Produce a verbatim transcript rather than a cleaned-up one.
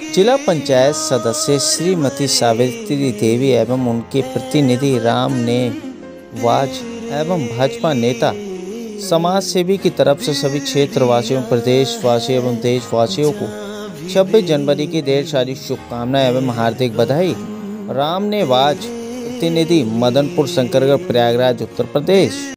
जिला पंचायत सदस्य श्रीमती सावित्री देवी एवं उनके प्रतिनिधि राम ने वाज एवं भाजपा नेता समाज सेवी की तरफ से सभी क्षेत्रवासियों, प्रदेशवासियों एवं देशवासियों को छब्बीस जनवरी की ढेर सारी शुभकामनाएं एवं हार्दिक बधाई। राम ने वाज प्रतिनिधि मदनपुर शंकरगढ़ प्रयागराज उत्तर प्रदेश।